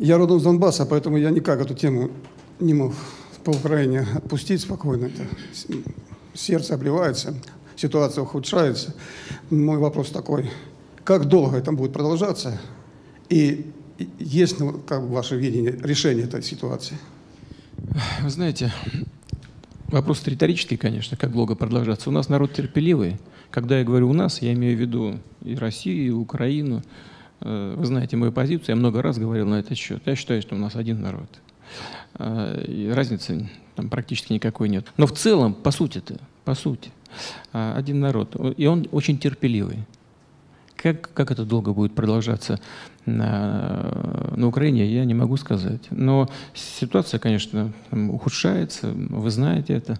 Я родом с Донбасса, поэтому я никак эту тему не мог по Украине отпустить спокойно. Это сердце обливается, ситуация ухудшается. Мой вопрос такой: как долго это будет продолжаться? И есть ли, как ваше видение, решение этой ситуации? Вы знаете, вопрос риторический, конечно, как долго продолжаться. У нас народ терпеливый. Когда я говорю «у нас», я имею в виду и Россию, и Украину. Вы знаете мою позицию, я много раз говорил на этот счет. Я считаю, что у нас один народ. И разницы там практически никакой нет. Но в целом, по сути, один народ. И он очень терпеливый. Как это долго будет продолжаться на Украине, я не могу сказать. Но ситуация, конечно, ухудшается, вы знаете это.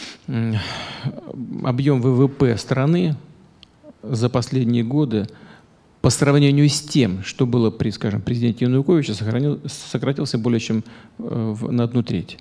Объем ВВП страны за последние годы по сравнению с тем, что было при, скажем, президенте Януковиче, сократился более чем на 1/3.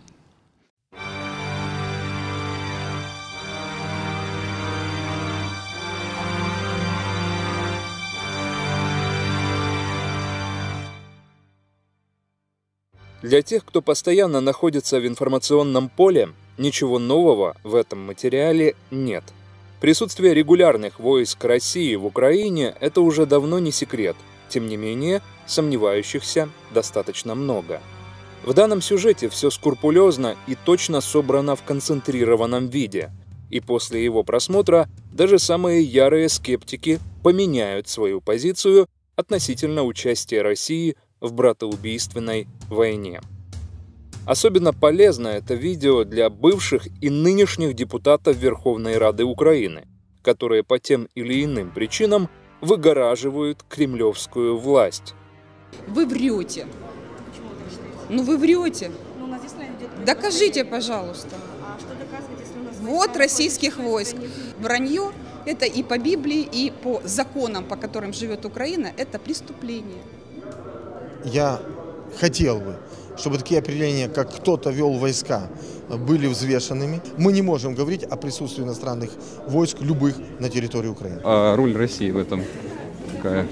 Для тех, кто постоянно находится в информационном поле, ничего нового в этом материале нет. Присутствие регулярных войск России в Украине – это уже давно не секрет. Тем не менее, сомневающихся достаточно много. В данном сюжете все скрупулезно и точно собрано в концентрированном виде. И после его просмотра даже самые ярые скептики поменяют свою позицию относительно участия России в братоубийственной войне. Особенно полезно это видео для бывших и нынешних депутатов Верховной Рады Украины, которые по тем или иным причинам выгораживают кремлевскую власть. Вы врете. Ну вы врете. Докажите, пожалуйста. Вот российских войск. Вранье – это и по Библии, и по законам, по которым живет Украина, это преступление. Я хотел бы, чтобы такие определения, как кто-то вел войска, были взвешенными. Мы не можем говорить о присутствии иностранных войск, любых, на территории Украины. А роль России в этом какая?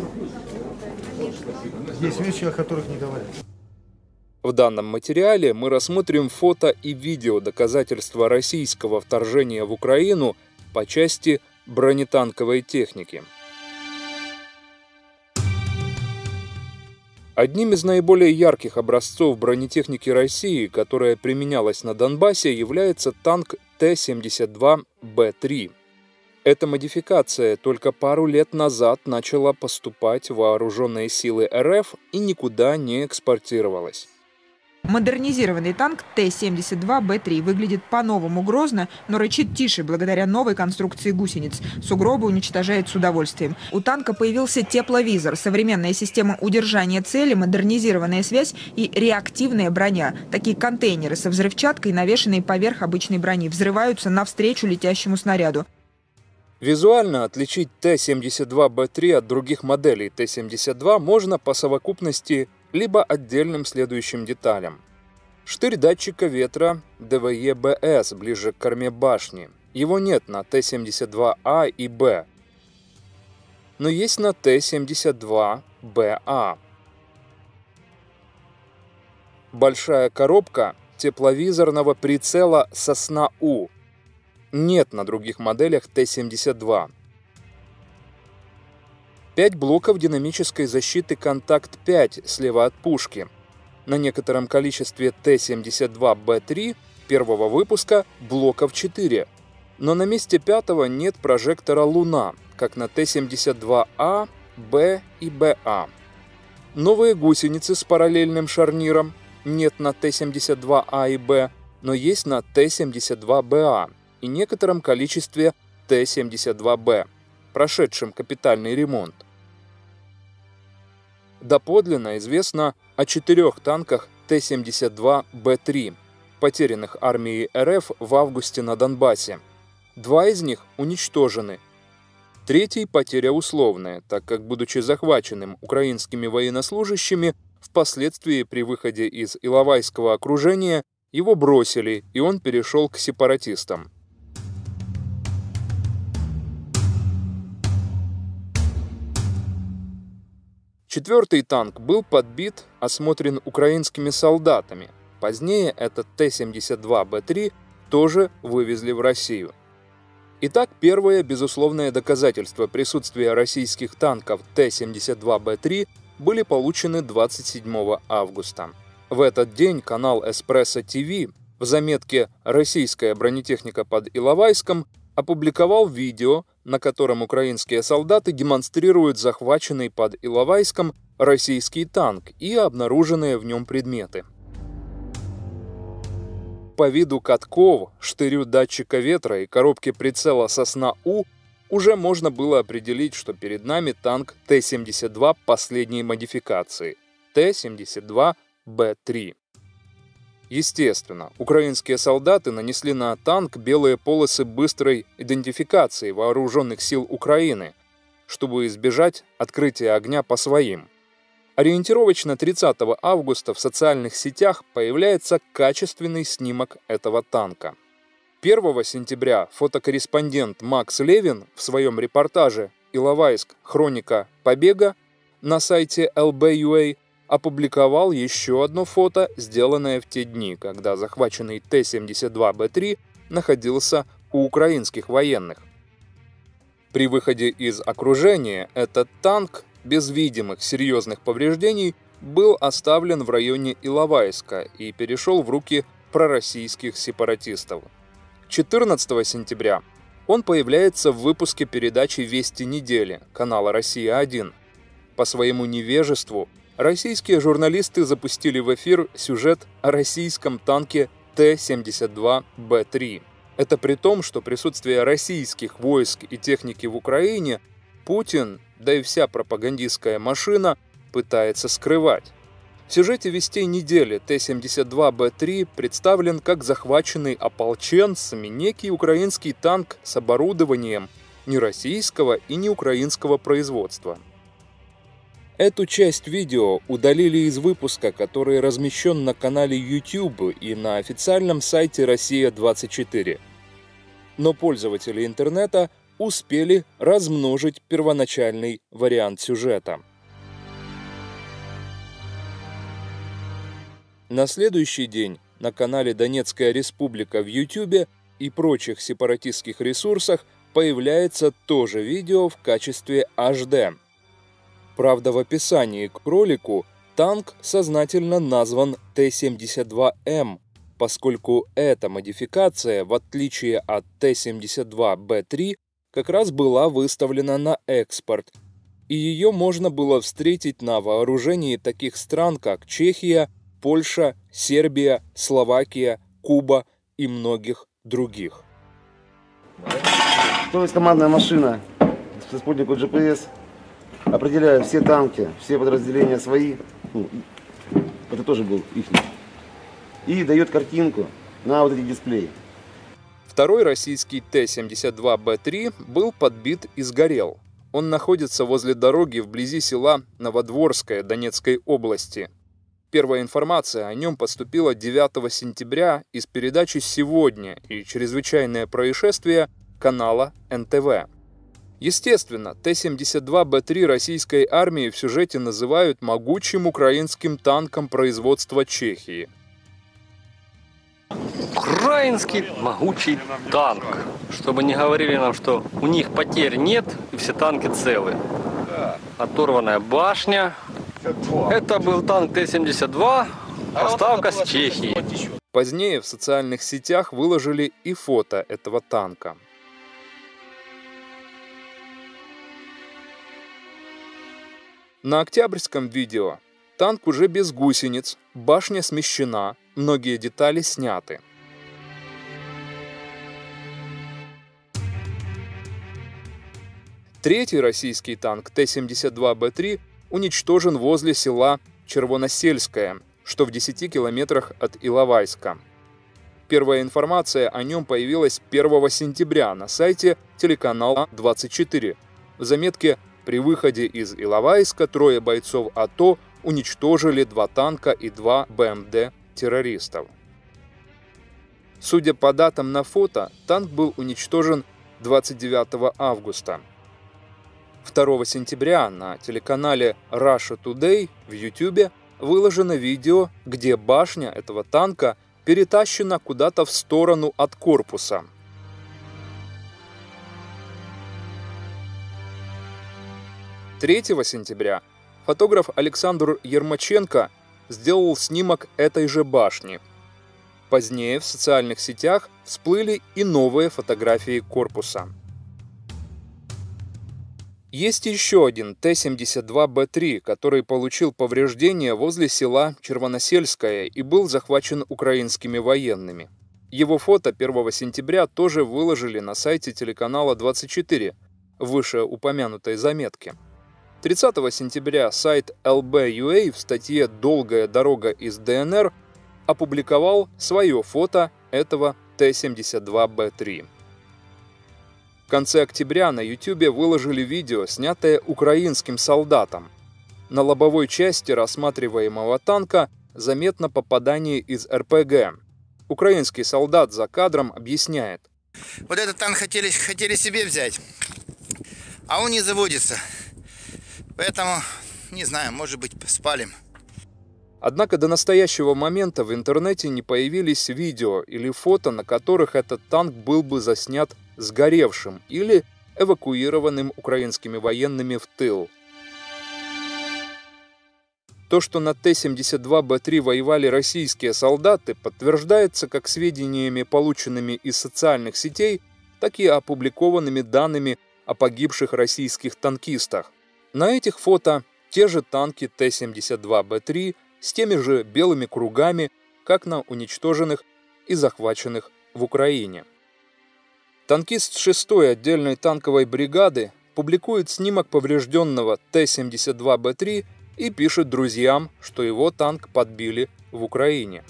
Есть вещи, о которых не говорят. В данном материале мы рассмотрим фото и видео доказательства российского вторжения в Украину по части бронетанковой техники. Одним из наиболее ярких образцов бронетехники России, которая применялась на Донбассе, является танк Т-72Б3. Эта модификация только пару лет назад начала поступать в вооруженные силы РФ и никуда не экспортировалась. Модернизированный танк Т-72Б3 выглядит по-новому грозно, но рычит тише благодаря новой конструкции гусениц. Сугробы уничтожает с удовольствием. У танка появился тепловизор, современная система удержания цели, модернизированная связь и реактивная броня. Такие контейнеры со взрывчаткой, навешанные поверх обычной брони, взрываются навстречу летящему снаряду. Визуально отличить Т-72Б3 от других моделей Т-72 можно по совокупности либо отдельным следующим деталям. Штырь датчика ветра ДВЕ-БС ближе к корме башни. Его нет на Т-72А и Б, но есть на Т-72БА. Большая коробка тепловизорного прицела «Сосна-У» нет на других моделях Т-72. 5 блоков динамической защиты «Контакт-5» слева от пушки. На некотором количестве Т-72Б3 первого выпуска блоков 4. Но на месте пятого нет прожектора «Луна», как на Т-72А, Б и БА. Новые гусеницы с параллельным шарниром нет на Т-72А и Б, но есть на Т-72БА и некотором количестве Т-72Б, прошедшем капитальный ремонт. Доподлинно известно о 4 танках Т-72Б3, потерянных армией РФ в августе на Донбассе. 2 из них уничтожены. 3-й потеря условная, так как, будучи захваченным украинскими военнослужащими, впоследствии при выходе из Иловайского окружения его бросили, и он перешел к сепаратистам. Четвертый танк был подбит, осмотрен украинскими солдатами. Позднее этот Т-72Б3 тоже вывезли в Россию. Итак, первое безусловное доказательство присутствия российских танков Т-72Б3 были получены 27 августа. В этот день канал «Эспрессо ТВ» в заметке «Российская бронетехника под Иловайском» опубликовал видео, на котором украинские солдаты демонстрируют захваченный под Иловайском российский танк и обнаруженные в нем предметы. По виду катков, штырю датчика ветра и коробке прицела «Сосна-У» уже можно было определить, что перед нами танк Т-72 последней модификации – Т-72Б3. Естественно, украинские солдаты нанесли на танк белые полосы быстрой идентификации вооруженных сил Украины, чтобы избежать открытия огня по своим. Ориентировочно 30 августа в социальных сетях появляется качественный снимок этого танка. 1 сентября фотокорреспондент Макс Левин в своем репортаже «Иловайск. Хроника побега» на сайте LB.UA опубликовал еще одно фото, сделанное в те дни, когда захваченный Т-72Б3 находился у украинских военных. При выходе из окружения этот танк без видимых серьезных повреждений был оставлен в районе Иловайска и перешел в руки пророссийских сепаратистов. 14 сентября он появляется в выпуске передачи «Вести недели» канала «Россия-1». По своему невежеству российские журналисты запустили в эфир сюжет о российском танке Т-72Б3. Это при том, что присутствие российских войск и техники в Украине Путин, да и вся пропагандистская машина, пытается скрывать. В сюжете «Вестей недели» Т-72Б3 представлен как захваченный ополченцами некий украинский танк с оборудованием ни российского и ни украинского производства. Эту часть видео удалили из выпуска, который размещен на канале YouTube и на официальном сайте «Россия-24». Но пользователи интернета успели размножить первоначальный вариант сюжета. На следующий день на канале «Донецкая республика» в YouTube и прочих сепаратистских ресурсах появляется тоже видео в качестве HD. Правда, в описании к ролику танк сознательно назван Т-72М, поскольку эта модификация, в отличие от Т-72Б3, как раз была выставлена на экспорт, и ее можно было встретить на вооружении таких стран, как Чехия, Польша, Сербия, Словакия, Куба и многих других. То есть командная машина с спутником GPS определяет все танки, все подразделения свои, это тоже был их, и дает картинку на вот эти дисплеи. Второй российский Т-72Б3 был подбит и сгорел. Он находится возле дороги вблизи села Новодворское Донецкой области. Первая информация о нем поступила 9 сентября из передачи «Сегодня» и «Чрезвычайное происшествие» канала НТВ. Естественно, Т-72Б3 российской армии в сюжете называют могучим украинским танком производства Чехии. Украинский могучий танк. Чтобы не говорили нам, что у них потерь нет и все танки целы. Оторванная башня. Это был танк Т-72, поставка с Чехии. Позднее в социальных сетях выложили и фото этого танка. На октябрьском видео танк уже без гусениц, башня смещена, многие детали сняты. Третий российский танк Т-72Б3 уничтожен возле села Червоносельское, что в 10 километрах от Иловайска. Первая информация о нем появилась 1 сентября на сайте телеканала 24. В заметке «При выходе из Иловайска трое бойцов АТО уничтожили 2 танка и 2 БМД террористов». Судя по датам на фото, танк был уничтожен 29 августа. 2 сентября на телеканале Russia Today в YouTube выложено видео, где башня этого танка перетащена куда-то в сторону от корпуса. – 3 сентября фотограф Александр Ермаченко сделал снимок этой же башни. Позднее в социальных сетях всплыли и новые фотографии корпуса. Есть еще один Т-72Б3, который получил повреждения возле села Червоносельское и был захвачен украинскими военными. Его фото 1 сентября тоже выложили на сайте телеканала 24 в вышеупомянутой заметке. 30 сентября сайт LB.UA в статье «Долгая дорога из ДНР» опубликовал свое фото этого Т-72Б3. В конце октября на YouTube выложили видео, снятое украинским солдатом. На лобовой части рассматриваемого танка заметно попадание из РПГ. Украинский солдат за кадром объясняет. Вот этот танк хотели себе взять, а он не заводится. Поэтому, не знаю, может быть, спалим. Однако до настоящего момента в интернете не появились видео или фото, на которых этот танк был бы заснят сгоревшим или эвакуированным украинскими военными в тыл. То, что на Т-72Б3 воевали российские солдаты, подтверждается как сведениями, полученными из социальных сетей, так и опубликованными данными о погибших российских танкистах. На этих фото те же танки Т-72Б3 с теми же белыми кругами, как на уничтоженных и захваченных в Украине. Танкист 6-й отдельной танковой бригады публикует снимок поврежденного Т-72Б3 и пишет друзьям, что его танк подбили в Украине.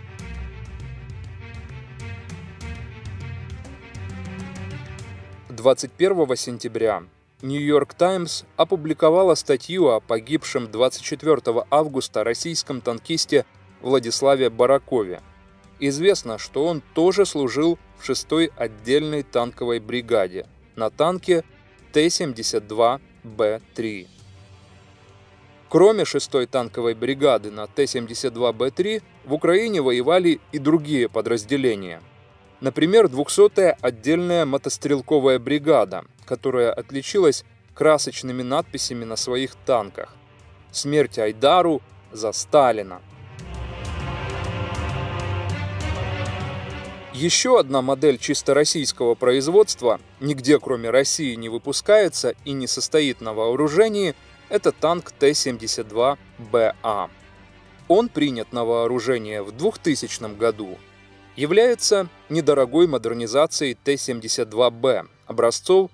– 21 сентября New York Times опубликовала статью о погибшем 24 августа российском танкисте Владиславе Баракове. Известно, что он тоже служил в 6-й отдельной танковой бригаде на танке Т-72Б3. Кроме 6-й танковой бригады на Т-72Б3 в Украине воевали и другие подразделения. Например, 200-я отдельная мотострелковая бригада, которая отличилась красочными надписями на своих танках «Смерть Айдару за Сталина». Еще одна модель чисто российского производства, нигде кроме России не выпускается и не состоит на вооружении, это танк Т-72БА. Он принят на вооружение в 2000 году. Является недорогой модернизацией Т-72Б образцов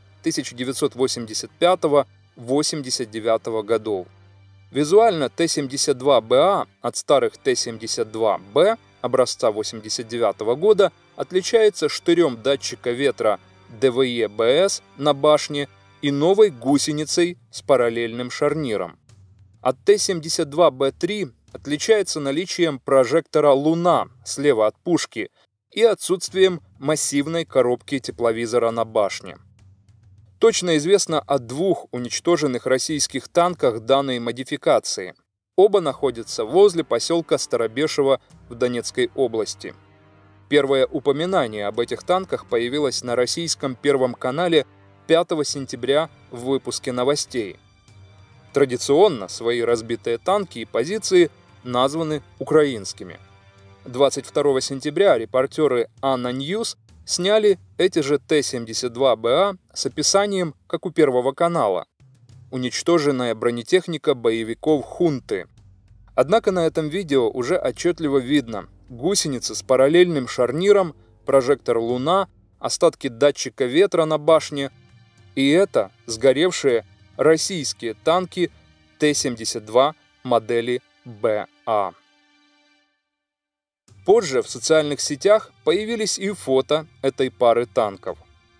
1985-89 годов. Визуально Т-72БА от старых Т-72Б образца 89 года отличается штырем датчика ветра ДВЕ-БС на башне и новой гусеницей с параллельным шарниром. От Т-72Б3 отличается наличием прожектора «Луна» слева от пушки и отсутствием массивной коробки тепловизора на башне. Точно известно о 2 уничтоженных российских танках данной модификации. Оба находятся возле поселка Старобешево в Донецкой области. Первое упоминание об этих танках появилось на российском Первом канале 5 сентября в выпуске новостей. Традиционно свои разбитые танки и позиции названы украинскими. 22 сентября репортеры Анна Ньюс сняли эти же Т-72БА с описанием, как у Первого канала. Уничтоженная бронетехника боевиков хунты. Однако на этом видео уже отчетливо видно гусеницы с параллельным шарниром, прожектор «Луна», остатки датчика ветра на башне, и это сгоревшие российские танки Т-72 модели БА. Позже в социальных сетях появились и фото этой пары танков.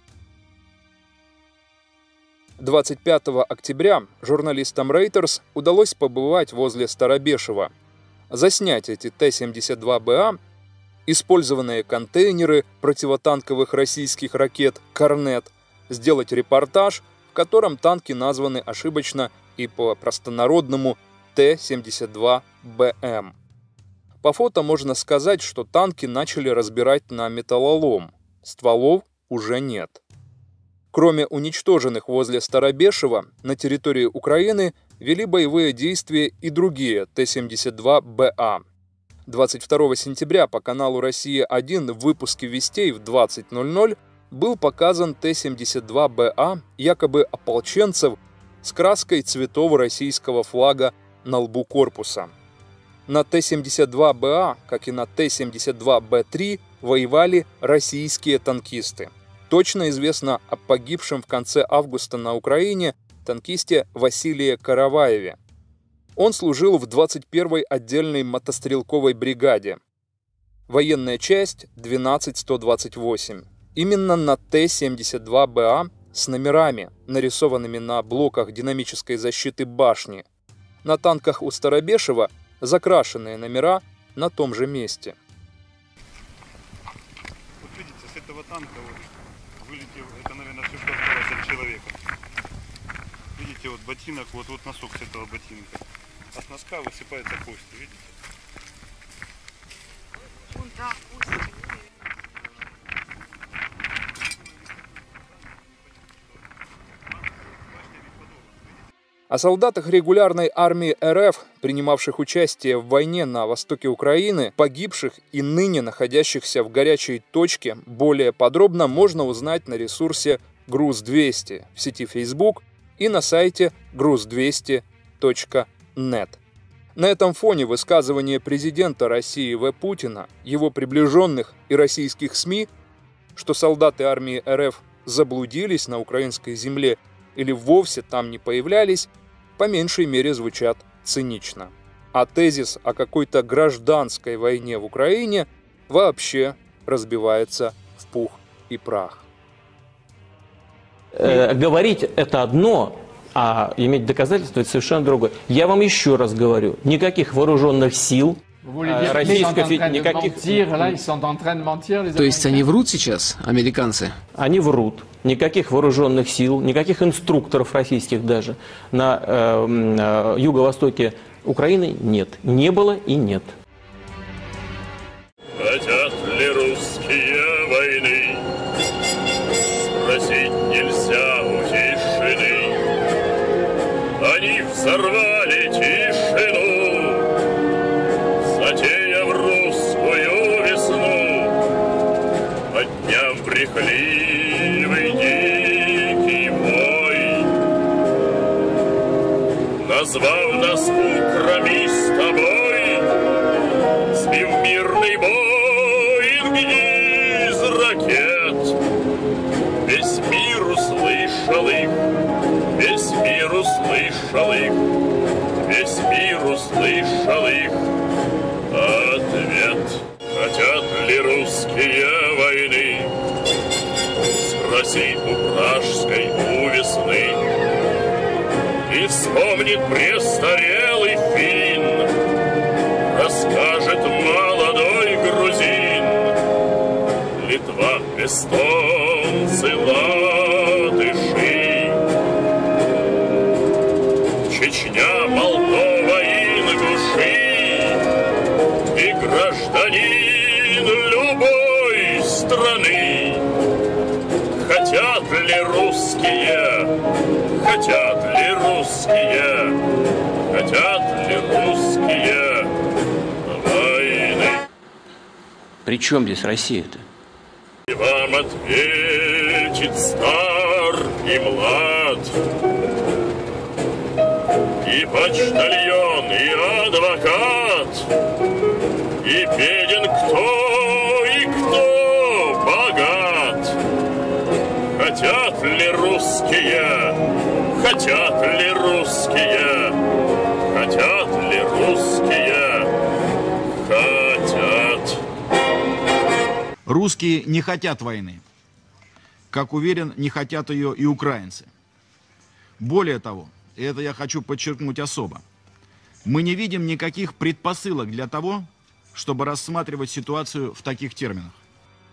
25 октября журналистам Reuters удалось побывать возле Старобешева, заснять эти Т-72БА, использованные контейнеры противотанковых российских ракет «Корнет», сделать репортаж, в котором танки названы ошибочно и по-простонародному Т-72БМ. По фото можно сказать, что танки начали разбирать на металлолом. Стволов уже нет. Кроме уничтоженных возле Старобешева, на территории Украины вели боевые действия и другие Т-72БА. 22 сентября по каналу «Россия-1» в выпуске «Вестей» в 20:00 был показан Т-72БА якобы ополченцев с краской цветов российского флага на лбу корпуса. На Т-72БА, как и на Т-72Б3, воевали российские танкисты. Точно известно о погибшем в конце августа на Украине танкисте Василии Караваеве. Он служил в 21-й отдельной мотострелковой бригаде. Военная часть 12128. Именно на Т-72БА с номерами, нарисованными на блоках динамической защиты башни. На танках у Старобешева закрашенные номера на том же месте. Вот видите, с этого танка вот вылетел, это, наверное, все, что осталось от человека. Видите, вот ботинок, вот носок с этого ботинка. От носка высыпается кость, видите? Вон, да, кость. О солдатах регулярной армии РФ, принимавших участие в войне на востоке Украины, погибших и ныне находящихся в горячей точке, более подробно можно узнать на ресурсе Груз200 в сети Facebook и на сайте gruz200.net. На этом фоне высказывание президента России В. Путина, его приближенных и российских СМИ, что солдаты армии РФ заблудились на украинской земле или вовсе там не появлялись, по меньшей мере звучат цинично. А тезис о какой-то гражданской войне в Украине вообще разбивается в пух и прах. Говорить это одно, а иметь доказательства это совершенно другое. Я вам еще раз говорю, никаких вооруженных сил То есть они врут сейчас, американцы? Они врут. Никаких вооруженных сил, никаких инструкторов российских даже на юго-востоке Украины нет. Не было и нет. Хотят ли русские войны? Спросить нельзя у тишины. Они взорвали тишину, затеяв русскую весну, подняв брехливый дикий вой, назвав нас украми с тобой, сбив мирный Боинг из ракет. Весь мир услышал их, весь мир услышал их, весь мир услышал их ответ. Хотят ли русские войны? Спроси у пражской у весны. И вспомнит престарелый финн, расскажет молодой грузин. Литва, эстонцы, латыши, Чечня, Молдова, Ингуши и гражданин любой страны. Хотят ли русские, хотят ли русские, хотят ли русские войны? При чем здесь Россия-то? И вам ответит стар и млад, и почтальон, и адвокат, и беден кто, и кто богат. Хотят ли русские, хотят ли русские, хотят ли русские, хотят. Русские не хотят войны. Как уверен, не хотят ее и украинцы. Более того, и это я хочу подчеркнуть особо, мы не видим никаких предпосылок для того, чтобы рассматривать ситуацию в таких терминах.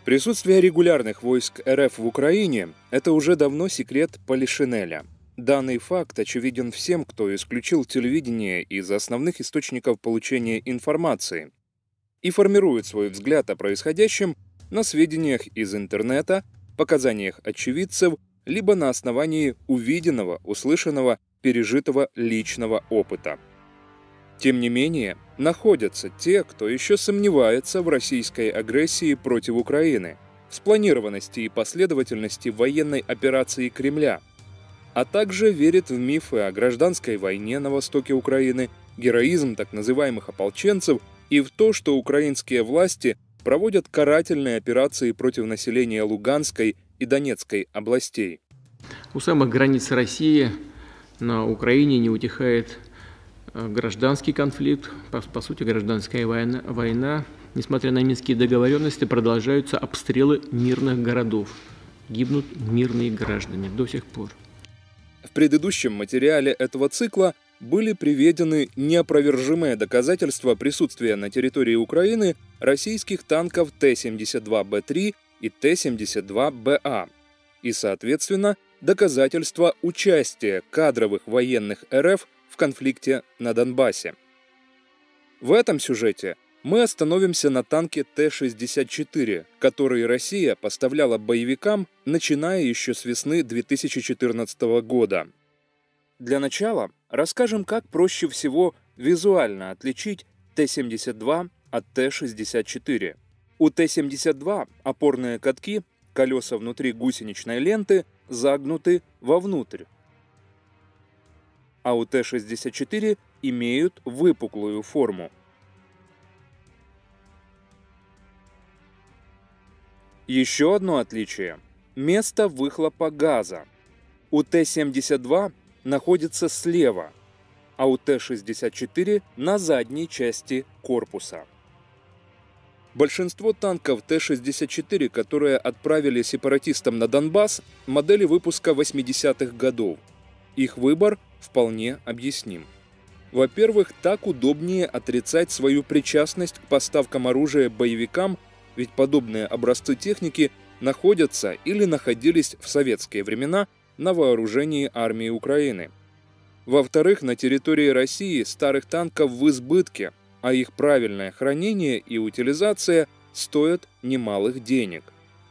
Присутствие регулярных войск РФ в Украине – это уже давно секрет Полишинеля. Данный факт очевиден всем, кто исключил телевидение из основных источников получения информации и формирует свой взгляд о происходящем на сведениях из интернета, показаниях очевидцев, либо на основании увиденного, услышанного, пережитого личного опыта. Тем не менее, находятся те, кто еще сомневается в российской агрессии против Украины, в спланированности и последовательности военной операции Кремля, а также верит в мифы о гражданской войне на востоке Украины, героизм так называемых ополченцев и в то, что украинские власти проводят карательные операции против населения Луганской и Донецкой областей. У самых границ России на Украине не утихает гражданский конфликт, по сути гражданская война. Несмотря на минские договоренности, продолжаются обстрелы мирных городов. Гибнут мирные граждане до сих пор. В предыдущем материале этого цикла были приведены неопровержимые доказательства присутствия на территории Украины российских танков Т-72Б3 и Т-72БА и, соответственно, доказательства участия кадровых военных РФ в конфликте на Донбассе. В этом сюжете мы остановимся на танке Т-64, который Россия поставляла боевикам, начиная еще с весны 2014 года. Для начала расскажем, как проще всего визуально отличить Т-72 от Т-64. У Т-72 опорные катки, колеса внутри гусеничной ленты, загнуты вовнутрь, а у Т-64 имеют выпуклую форму. Еще одно отличие – место выхлопа газа. У Т-72 находится слева, а у Т-64 на задней части корпуса. Большинство танков Т-64, которые отправили сепаратистам на Донбасс, модели выпуска 80-х годов. Их выбор вполне объясним. Во-первых, так удобнее отрицать свою причастность к поставкам оружия боевикам, ведь подобные образцы техники находятся или находились в советские времена на вооружении армии Украины. Во-вторых, на территории России старых танков в избытке, а их правильное хранение и утилизация стоят немалых денег.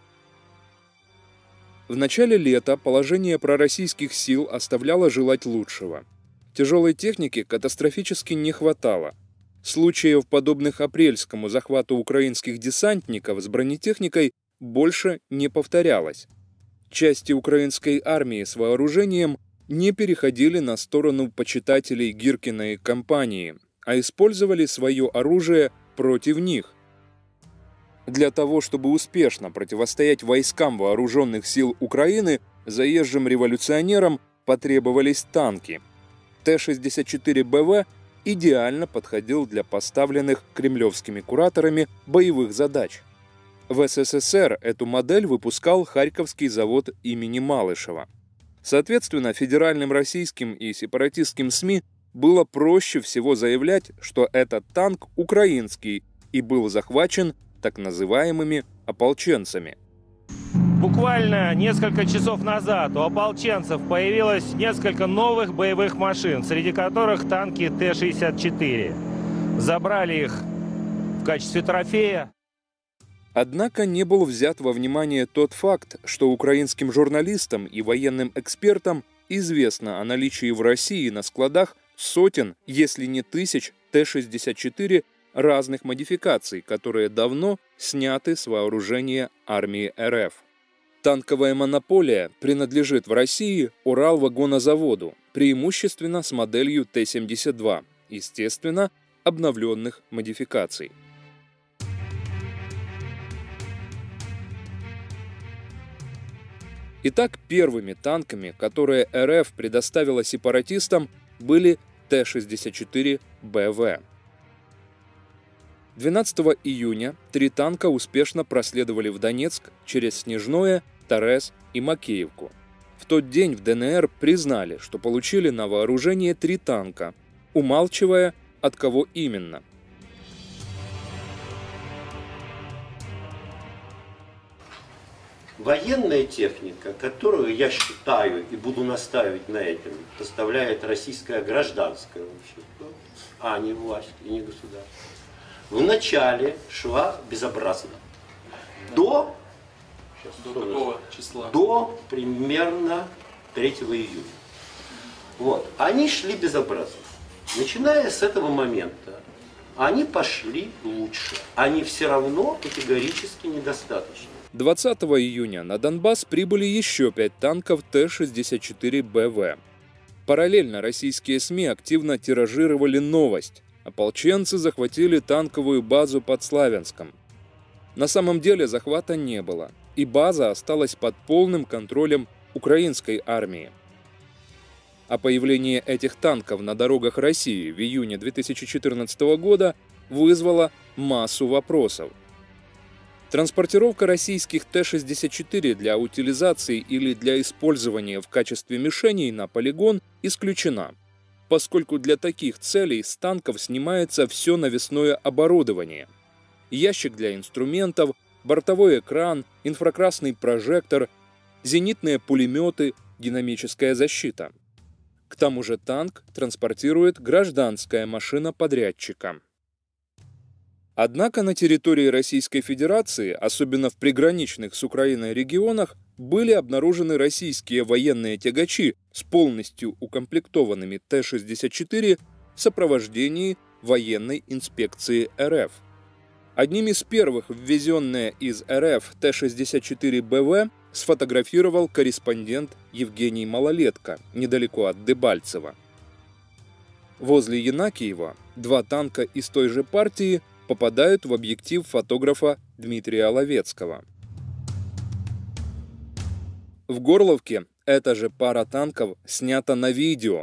В начале лета положение пророссийских сил оставляло желать лучшего. Тяжелой техники катастрофически не хватало. Случаев, подобных апрельскому захвату украинских десантников с бронетехникой, больше не повторялось. Части украинской армии с вооружением не переходили на сторону почитателей Гиркина и компании, а использовали свое оружие против них. Для того, чтобы успешно противостоять войскам вооруженных сил Украины, заезжим революционерам потребовались танки. Т-64БВ идеально подходил для поставленных кремлевскими кураторами боевых задач. В СССР эту модель выпускал Харьковский завод имени Малышева. Соответственно, федеральным российским и сепаратистским СМИ было проще всего заявлять, что этот танк украинский и был захвачен так называемыми ополченцами. Буквально несколько часов назад у ополченцев появилось несколько новых боевых машин, среди которых танки Т-64. Забрали их в качестве трофея. Однако не был взят во внимание тот факт, что украинским журналистам и военным экспертам известно о наличии в России на складах сотен, если не тысяч, Т-64 разных модификаций, которые давно сняты с вооружения армии РФ. Танковая монополия принадлежит в России Уралвагонозаводу, преимущественно с моделью Т-72, естественно, обновленных модификаций. Итак, первыми танками, которые РФ предоставила сепаратистам, были Т-64БВ. 12 июня 3 танка успешно проследовали в Донецк через Снежное, Торез и Макеевку. В тот день в ДНР признали, что получили на вооружение 3 танка, умалчивая, от кого именно. Военная техника, которую я считаю и буду настаивать на этом, поставляет российское гражданское общество, а не власть и не государство, вначале шла безобразно. До какого числа? До примерно 3 июня. Вот. Они шли безобразно. Начиная с этого момента, они пошли лучше. Они все равно категорически недостаточны. 20 июня на Донбасс прибыли еще 5 танков Т-64БВ. Параллельно российские СМИ активно тиражировали новость. Ополченцы захватили танковую базу под Славянском. На самом деле захвата не было, и база осталась под полным контролем украинской армии. А появление этих танков на дорогах России в июне 2014 года вызвало массу вопросов. Транспортировка российских Т-64 для утилизации или для использования в качестве мишеней на полигон исключена, поскольку для таких целей с танков снимается все навесное оборудование. Ящик для инструментов, бортовой экран, инфракрасный прожектор, зенитные пулеметы, динамическая защита. К тому же танк транспортирует гражданская машина подрядчика. Однако на территории Российской Федерации, особенно в приграничных с Украиной регионах, были обнаружены российские военные тягачи с полностью укомплектованными Т-64 в сопровождении военной инспекции РФ. Одним из первых ввезенные из РФ Т-64БВ сфотографировал корреспондент Евгений Малолетко, недалеко от Дебальцева. Возле Янакиева 2 танка из той же партии попадают в объектив фотографа Дмитрия Ловецкого. В Горловке эта же пара танков снята на видео.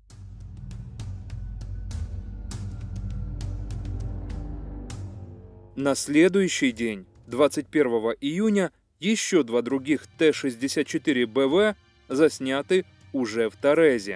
На следующий день, 21 июня, еще 2 других Т-64БВ засняты уже в Торезе.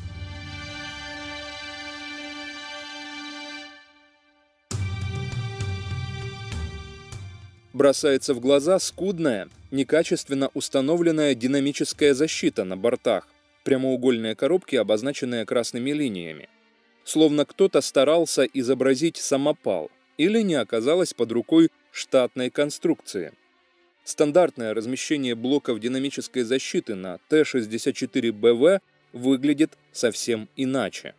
Бросается в глаза скудная, некачественно установленная динамическая защита на бортах, прямоугольные коробки, обозначенные красными линиями. Словно кто-то старался изобразить самопал или не оказалось под рукой штатной конструкции. Стандартное размещение блоков динамической защиты на Т-64БВ выглядит совсем иначе.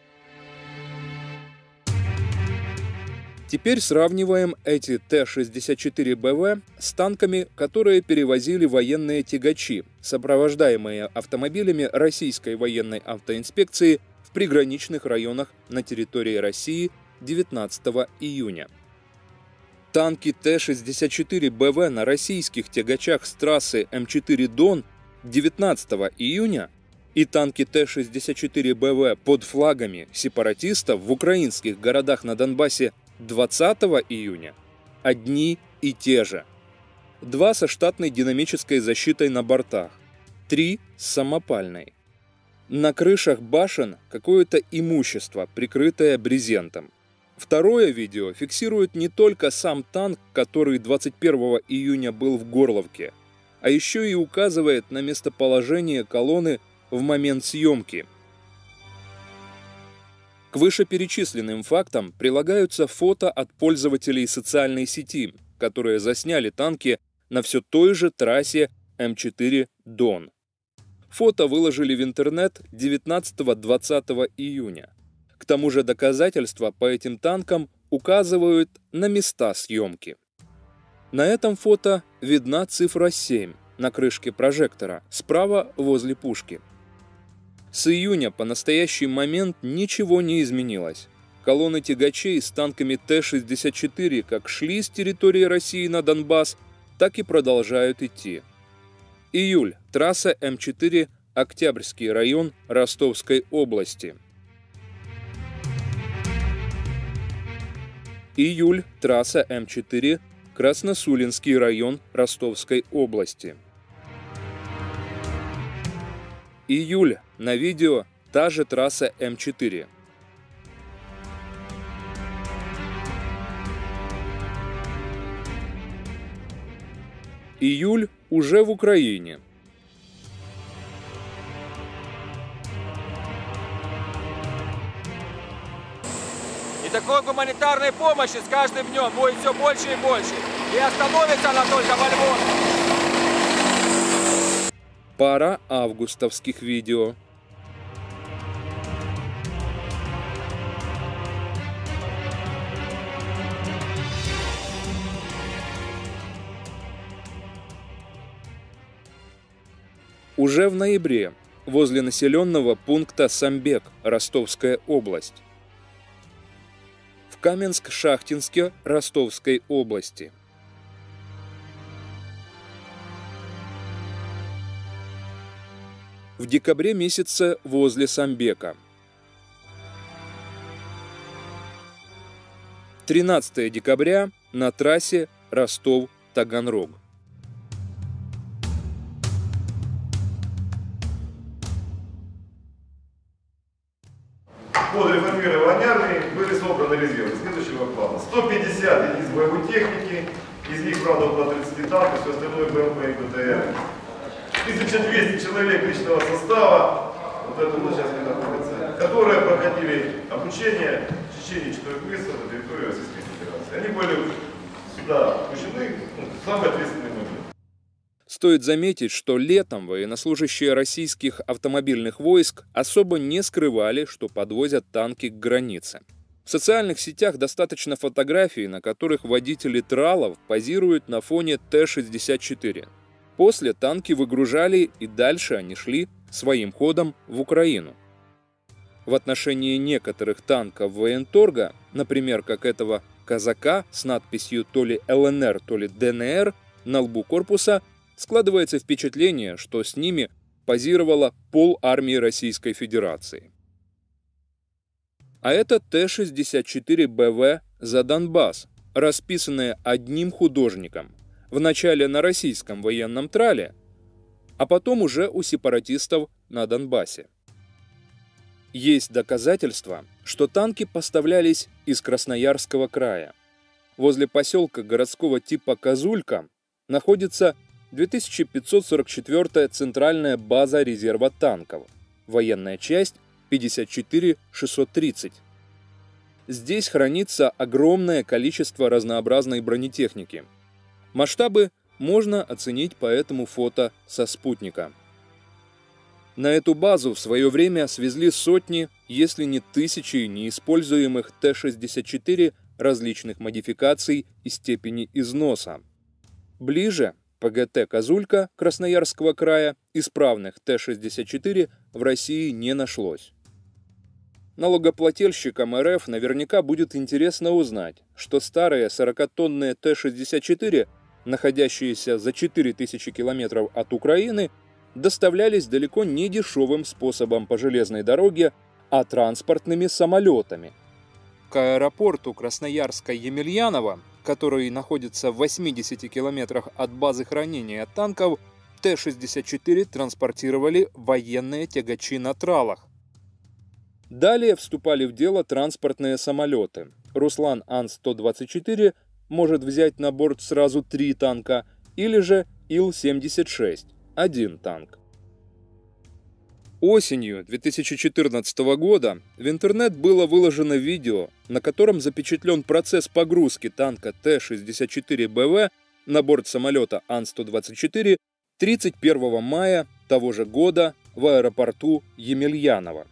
Теперь сравниваем эти Т-64БВ с танками, которые перевозили военные тягачи, сопровождаемые автомобилями российской военной автоинспекции в приграничных районах на территории России 19 июня. Танки Т-64БВ на российских тягачах с трассы М4 Дон 19 июня и танки Т-64БВ под флагами сепаратистов в украинских городах на Донбассе 20 июня одни и те же. 2 со штатной динамической защитой на бортах, 3 с самопальной. На крышах башен какое-то имущество, прикрытое брезентом. Второе видео фиксирует не только сам танк, который 21 июня был в Горловке, а еще и указывает на местоположение колонны в момент съемки. К вышеперечисленным фактам прилагаются фото от пользователей социальной сети, которые засняли танки на все той же трассе М4 Дон. Фото выложили в интернет 19-20 июня. К тому же доказательства по этим танкам указывают на места съемки. На этом фото видна цифра 7 на крышке прожектора, справа возле пушки. С июня по настоящий момент ничего не изменилось. Колонны тягачей с танками Т-64 как шли с территории России на Донбасс, так и продолжают идти. Июль. Трасса М4, Октябрьский район Ростовской области. Июль. Трасса М4, Красносулинский район Ростовской области. Июль. На видео та же трасса М4. Июль уже в Украине. И такой гуманитарной помощи с каждым днем будет все больше и больше. И остановится она только во Львове. Пара августовских видео. Уже в ноябре возле населенного пункта Самбек, Ростовская область. В Каменск-Шахтинске Ростовской области. В декабре месяце возле Самбека. 13 декабря на трассе Ростов-Таганрог. Под реформирование армии были собраны резервы следующего плана. 150 единиц боевой техники, из них, правда, около 30 танков, все остальное БМП и БТР. 1200 человек личного состава, вот это у нас сейчас не находится, которые проходили обучение в течение 4 месяцев на территории Российской Федерации. Они были сюда пущены в самый ответственный момент. Стоит заметить, что летом военнослужащие российских автомобильных войск особо не скрывали, что подвозят танки к границе. В социальных сетях достаточно фотографий, на которых водители тралов позируют на фоне Т-64. После танки выгружали, и дальше они шли своим ходом в Украину. В отношении некоторых танков военторга, например, как этого «Казака» с надписью то ли ЛНР, то ли ДНР на лбу корпуса, складывается впечатление, что с ними позировала полармии Российской Федерации. А это Т-64БВ за Донбасс, расписанное одним художником, вначале на российском военном трале, а потом уже у сепаратистов на Донбассе. Есть доказательства, что танки поставлялись из Красноярского края. Возле поселка городского типа Козулька находится 2544-я центральная база резерва танков, военная часть 54630. Здесь хранится огромное количество разнообразной бронетехники. Масштабы можно оценить по этому фото со спутника. На эту базу в свое время свезли сотни, если не тысячи неиспользуемых Т-64 различных модификаций и степени износа. Ближе ПГТ «Козулька» Красноярского края исправных Т-64 в России не нашлось. Налогоплательщикам РФ наверняка будет интересно узнать, что старые 40-тонные Т-64, находящиеся за 4000 километров от Украины, доставлялись далеко не дешевым способом по железной дороге, а транспортными самолетами. К аэропорту Красноярска-Емельянова, который находится в 80 километрах от базы хранения танков, Т-64 транспортировали военные тягачи на тралах. Далее вступали в дело транспортные самолеты. Руслан Ан-124 может взять на борт сразу 3 танка, или же Ил-76 – 1 танк. Осенью 2014 года в интернет было выложено видео, на котором запечатлен процесс погрузки танка Т-64БВ на борт самолета Ан-124 31 мая того же года в аэропорту Емельянова.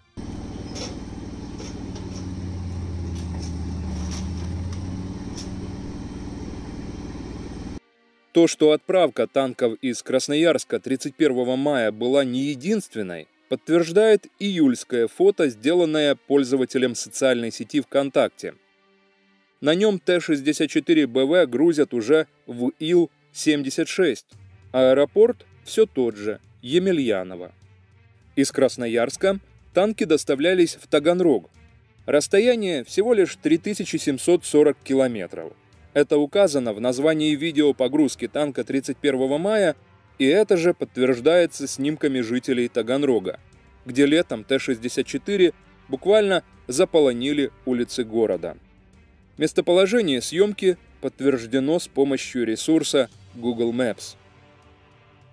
То, что отправка танков из Красноярска 31 мая была не единственной, подтверждает июльское фото, сделанное пользователем социальной сети ВКонтакте. На нем Т-64БВ грузят уже в Ил-76. Аэропорт все тот же, Емельяново. Из Красноярска танки доставлялись в Таганрог. Расстояние всего лишь 3740 километров. Это указано в названии видео погрузки танка 31 мая, и это же подтверждается снимками жителей Таганрога, где летом Т-64 буквально заполонили улицы города. Местоположение съемки подтверждено с помощью ресурса Google Maps.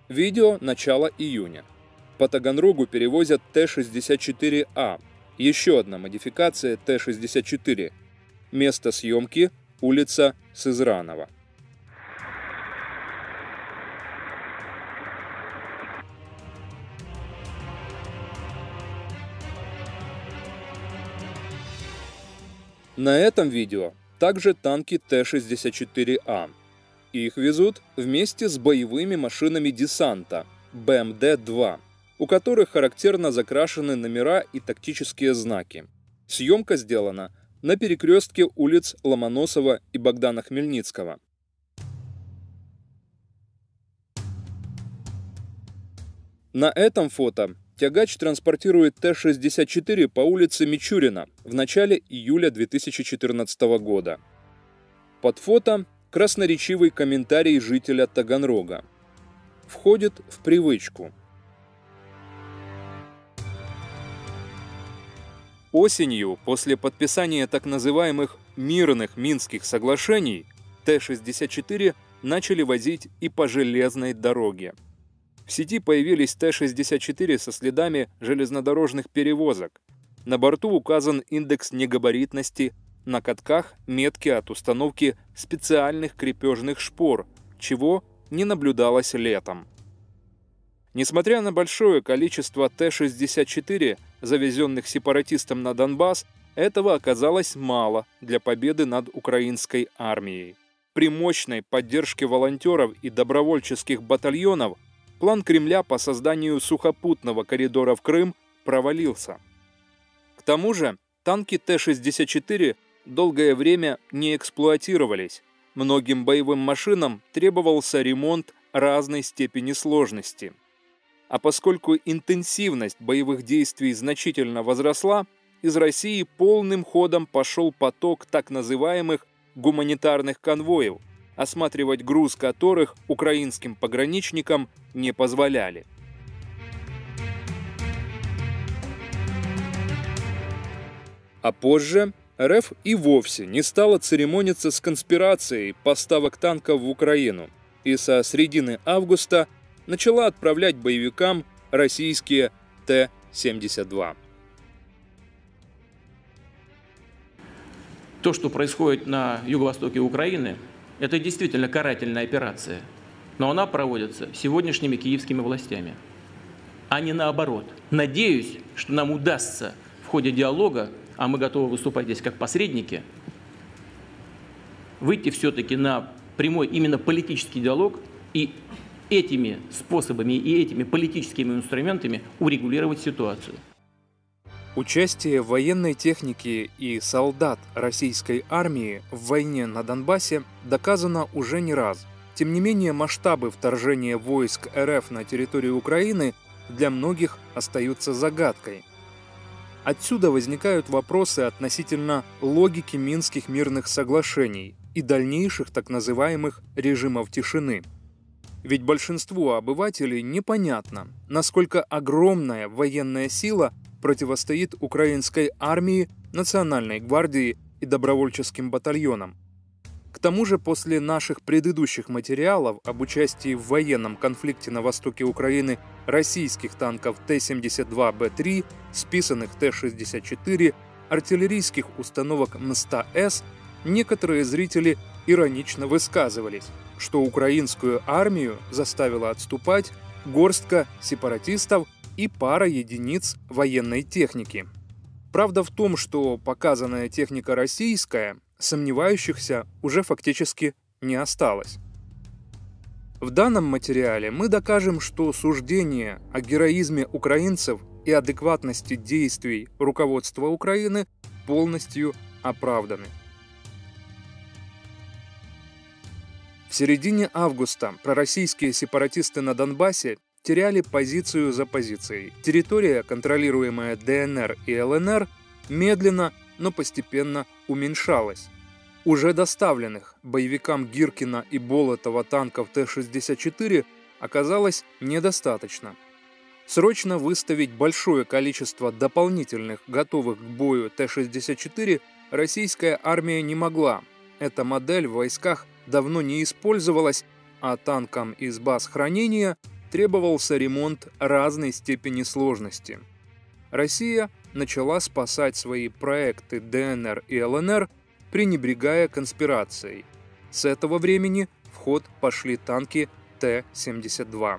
Видео начала июня. По Таганрогу перевозят Т-64А. Еще одна модификация Т-64. Место съемки – улица Сызранова. На этом видео также танки Т-64А. Их везут вместе с боевыми машинами десанта БМД-2, у которых характерно закрашены номера и тактические знаки. Съемка сделана на перекрестке улиц Ломоносова и Богдана Хмельницкого. На этом фото тягач транспортирует Т-64 по улице Мичурина в начале июля 2014 года. Под фото красноречивый комментарий жителя Таганрога. Входит в привычку. Осенью, после подписания так называемых «мирных Минских соглашений», Т-64 начали возить и по железной дороге. В сети появились Т-64 со следами железнодорожных перевозок. На борту указан индекс негабаритности, на катках метки от установки специальных крепежных шпор, чего не наблюдалось летом. Несмотря на большое количество Т-64, завезенных сепаратистам на Донбасс, этого оказалось мало для победы над украинской армией. При мощной поддержке волонтеров и добровольческих батальонов план Кремля по созданию сухопутного коридора в Крым провалился. К тому же танки Т-64 долгое время не эксплуатировались. Многим боевым машинам требовался ремонт разной степени сложности. А поскольку интенсивность боевых действий значительно возросла, из России полным ходом пошел поток так называемых гуманитарных конвоев, осматривать груз которых украинским пограничникам не позволяли. А позже РФ и вовсе не стала церемониться с конспирацией поставок танков в Украину и со середины августа начала отправлять боевикам российские Т-72. То, что происходит на юго-востоке Украины, это действительно карательная операция, но она проводится сегодняшними киевскими властями, а не наоборот. Надеюсь, что нам удастся в ходе диалога, а мы готовы выступать здесь как посредники, выйти все-таки на прямой именно политический диалог и этими способами и этими политическими инструментами урегулировать ситуацию. Участие военной техники и солдат российской армии в войне на Донбассе доказано уже не раз. Тем не менее, масштабы вторжения войск РФ на территорию Украины для многих остаются загадкой. Отсюда возникают вопросы относительно логики Минских мирных соглашений и дальнейших так называемых режимов тишины. Ведь большинству обывателей непонятно, насколько огромная военная сила противостоит украинской армии, Национальной гвардии и добровольческим батальонам. К тому же после наших предыдущих материалов об участии в военном конфликте на востоке Украины российских танков Т-72Б3, списанных Т-64, артиллерийских установок М100С, некоторые зрители иронично высказывались, что украинскую армию заставила отступать горстка сепаратистов и пара единиц военной техники. Правда в том, что показанная техника российская, сомневающихся уже фактически не осталось. В данном материале мы докажем, что суждения о героизме украинцев и адекватности действий руководства Украины полностью оправданы. В середине августа пророссийские сепаратисты на Донбассе теряли позицию за позицией. Территория, контролируемая ДНР и ЛНР, медленно, но постепенно уменьшалась. Уже доставленных боевикам Гиркина и Болотова танков Т-64 оказалось недостаточно. Срочно выставить большое количество дополнительных, готовых к бою Т-64 российская армия не могла. Эта модель в войсках давно не использовалась, а танкам из баз хранения требовался ремонт разной степени сложности. Россия начала спасать свои проекты ДНР и ЛНР, пренебрегая конспирацией. С этого времени в ход пошли танки Т-72.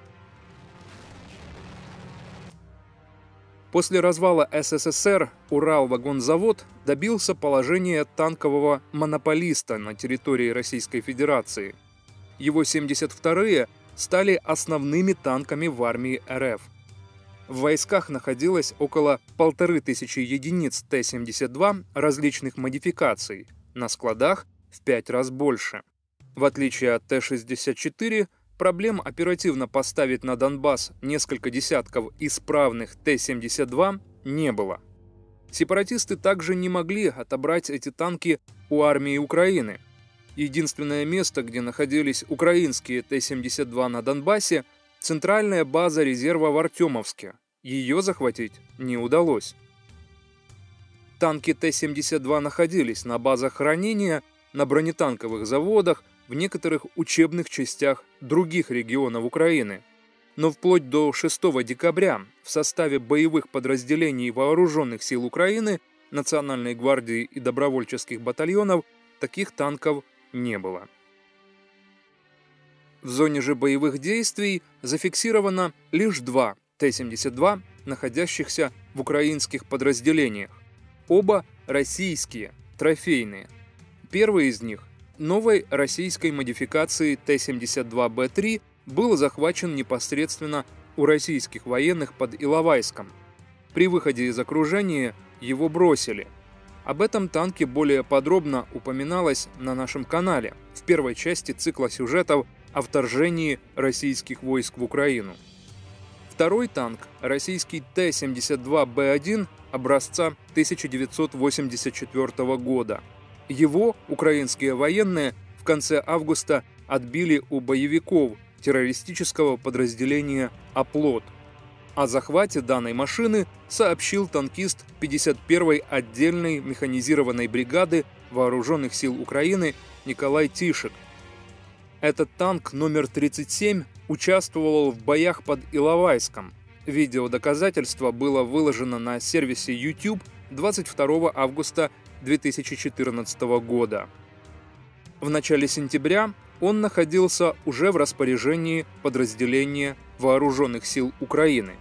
После развала СССР Уралвагонзавод добился положения танкового монополиста на территории Российской Федерации. Его 72-е стали основными танками в армии РФ. В войсках находилось около 1500 единиц Т-72 различных модификаций, на складах в 5 раз больше. В отличие от Т-64, проблем оперативно поставить на Донбасс несколько десятков исправных Т-72 не было. Сепаратисты также не могли отобрать эти танки у армии Украины. Единственное место, где находились украинские Т-72 на Донбассе – центральная база резерва в Артемовске. Ее захватить не удалось. Танки Т-72 находились на базах хранения, на бронетанковых заводах, в некоторых учебных частях других регионов Украины. Но вплоть до 6 декабря в составе боевых подразделений Вооруженных сил Украины, Национальной гвардии и добровольческих батальонов таких танков не было. В зоне же боевых действий зафиксировано лишь 2 Т-72, находящихся в украинских подразделениях. Оба российские, трофейные. Первый из них, новой российской модификации Т-72Б3, был захвачен непосредственно у российских военных под Иловайском. При выходе из окружения его бросили. Об этом танке более подробно упоминалось на нашем канале в первой части цикла сюжетов о вторжении российских войск в Украину. Второй танк, российский Т-72Б1 образца 1984 года. Его украинские военные в конце августа отбили у боевиков террористического подразделения «Оплот». О захвате данной машины сообщил танкист 51-й отдельной механизированной бригады Вооруженных сил Украины Николай Тишек. Этот танк номер 37 участвовал в боях под Иловайском. Видеодоказательство было выложено на сервисе YouTube 22 августа 2014 года. В начале сентября он находился уже в распоряжении подразделения Вооруженных сил Украины.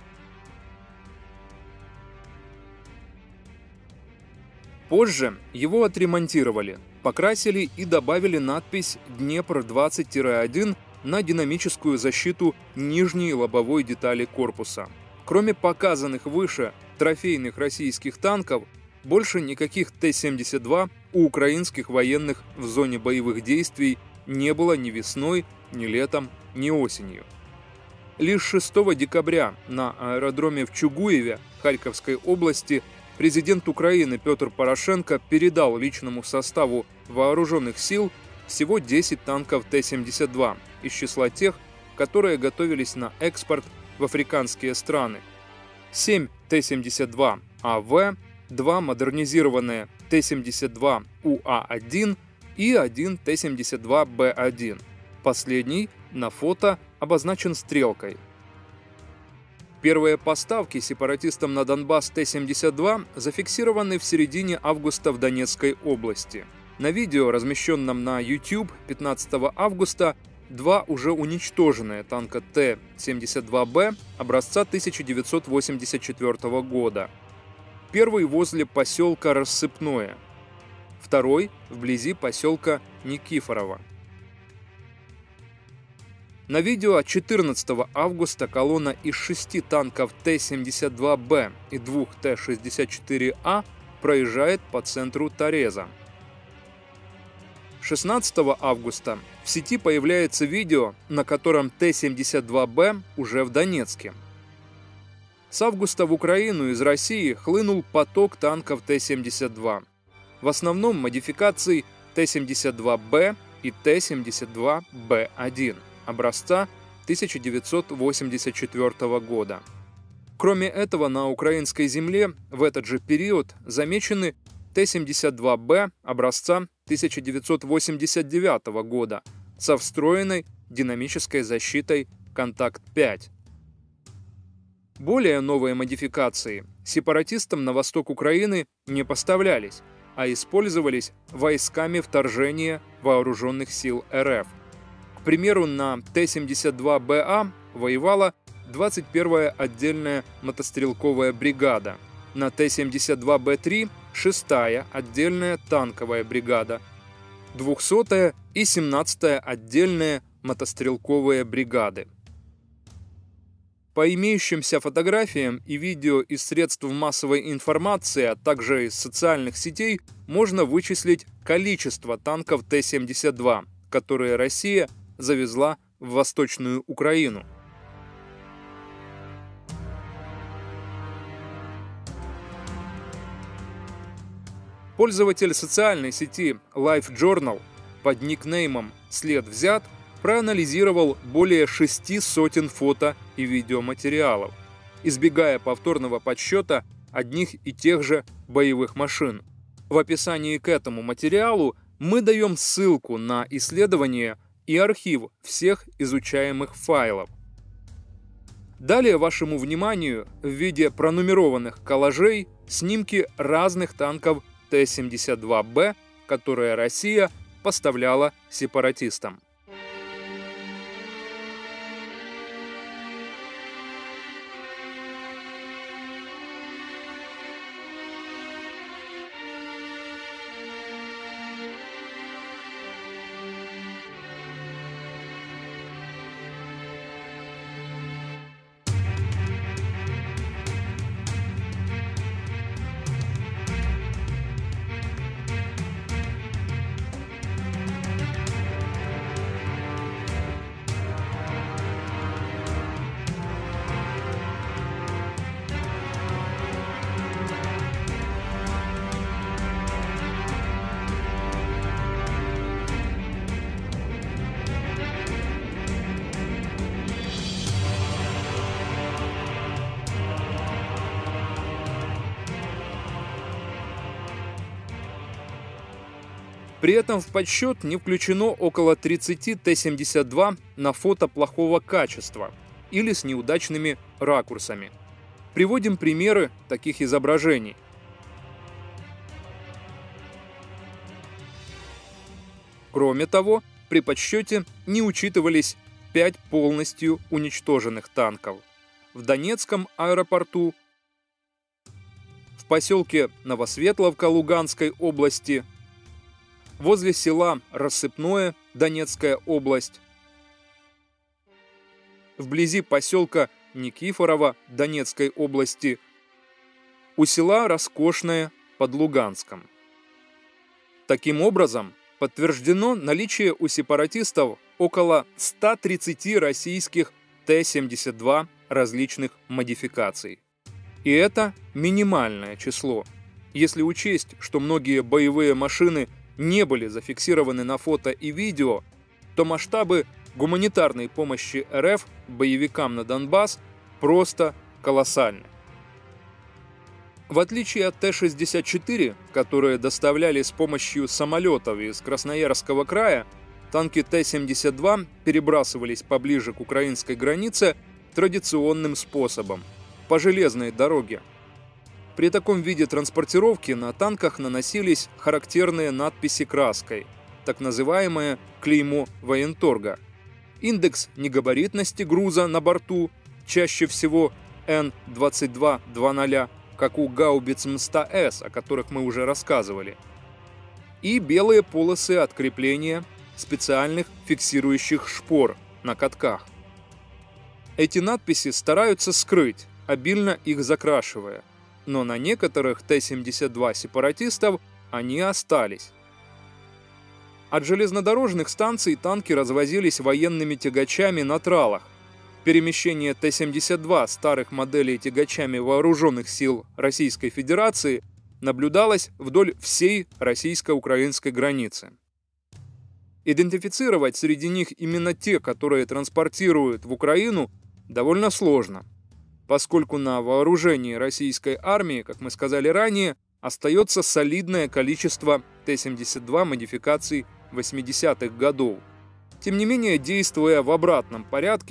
Позже его отремонтировали, покрасили и добавили надпись «Днепр-20-1» на динамическую защиту нижней лобовой детали корпуса. Кроме показанных выше трофейных российских танков, больше никаких Т-72 у украинских военных в зоне боевых действий не было ни весной, ни летом, ни осенью. Лишь 6 декабря на аэродроме в Чугуеве Харьковской области президент Украины Петр Порошенко передал личному составу вооруженных сил всего 10 танков Т-72 из числа тех, которые готовились на экспорт в африканские страны. 7 Т-72АВ, 2 модернизированные Т-72УА-1 и 1 Т-72Б1. Последний на фото обозначен стрелкой. Первые поставки сепаратистам на Донбасс Т-72 зафиксированы в середине августа в Донецкой области. На видео, размещенном на YouTube 15 августа, 2 уже уничтоженные танка Т-72Б образца 1984 года. Первый возле поселка Рассыпное, второй вблизи поселка Никифорово. На видео от 14 августа колонна из 6 танков Т-72Б и 2 Т-64А проезжает по центру Тореза. 16 августа в сети появляется видео, на котором Т-72Б уже в Донецке. С августа в Украину из России хлынул поток танков Т-72. В основном модификаций Т-72Б и Т-72Б1 образца 1984 года. Кроме этого, на украинской земле в этот же период замечены Т-72Б образца 1989 года со встроенной динамической защитой «Контакт-5». Более новые модификации сепаратистам на восток Украины не поставлялись, а использовались войсками вторжения вооруженных сил РФ. К примеру, на Т-72БА воевала 21-я отдельная мотострелковая бригада, на Т-72Б3 – 6-я отдельная танковая бригада, 200-я и 17-я отдельные мотострелковые бригады. По имеющимся фотографиям и видео из средств массовой информации, а также из социальных сетей, можно вычислить количество танков Т-72, которые Россия завезла в Восточную Украину. Пользователь социальной сети LiveJournal под никнеймом «След взят» проанализировал более 600 фото и видеоматериалов, избегая повторного подсчета одних и тех же боевых машин. В описании к этому материалу мы даем ссылку на исследование и архив всех изучаемых файлов. Далее вашему вниманию в виде пронумерованных коллажей снимки разных танков Т-72Б, которые Россия поставляла сепаратистам. При этом в подсчет не включено около 30 Т-72 на фото плохого качества или с неудачными ракурсами. Приводим примеры таких изображений. Кроме того, при подсчете не учитывались 5 полностью уничтоженных танков в Донецком аэропорту, в поселке Новосветловка Луганской области, возле села Рассыпное, Донецкая область, вблизи поселка Никифорово, Донецкой области, у села Роскошное под Луганском. Таким образом, подтверждено наличие у сепаратистов около 130 российских Т-72 различных модификаций. И это минимальное число. Если учесть, что многие боевые машины не были зафиксированы на фото и видео, то масштабы гуманитарной помощи РФ боевикам на Донбасс просто колоссальны. В отличие от Т-64, которые доставляли с помощью самолетов из Красноярского края, танки Т-72 перебрасывались поближе к украинской границе традиционным способом – по железной дороге. При таком виде транспортировки на танках наносились характерные надписи краской, так называемое клеймо военторга. Индекс негабаритности груза на борту, чаще всего Н-2200, как у гаубиц М100С, о которых мы уже рассказывали, и белые полосы от крепления специальных фиксирующих шпор на катках. Эти надписи стараются скрыть, обильно их закрашивая, но на некоторых Т-72 сепаратистов они остались. От железнодорожных станций танки развозились военными тягачами на тралах. Перемещение Т-72 старых моделей тягачами вооруженных сил Российской Федерации наблюдалось вдоль всей российско-украинской границы. Идентифицировать среди них именно те, которые транспортируют в Украину, довольно сложно, поскольку на вооружении российской армии, как мы сказали ранее, остается солидное количество Т-72 модификаций 80-х годов. Тем не менее, действуя в обратном порядке,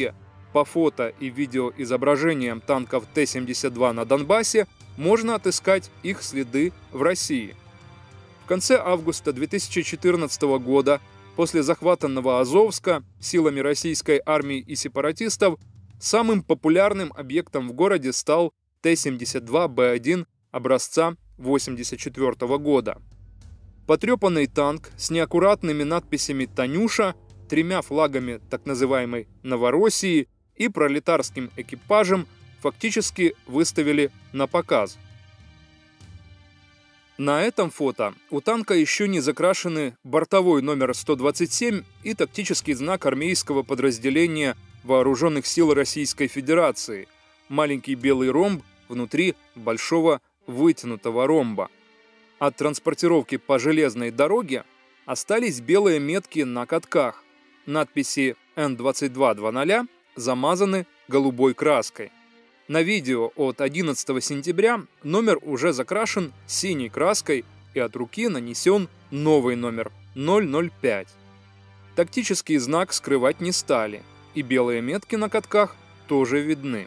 по фото и видеоизображениям танков Т-72 на Донбассе можно отыскать их следы в России. В конце августа 2014 года, после захвата Новоазовска силами российской армии и сепаратистов, самым популярным объектом в городе стал Т-72Б1 образца 1984 года. Потрепанный танк с неаккуратными надписями «Танюша», 3 флагами так называемой Новороссии и пролетарским экипажем фактически выставили на показ. На этом фото у танка еще не закрашены бортовой номер 127 и тактический знак армейского подразделения Вооруженных сил Российской Федерации – маленький белый ромб внутри большого вытянутого ромба. От транспортировки по железной дороге остались белые метки на катках. Надписи Н-2200 замазаны голубой краской. На видео от 11 сентября номер уже закрашен синей краской и от руки нанесен новый номер 005. Тактический знак скрывать не стали, и белые метки на катках тоже видны.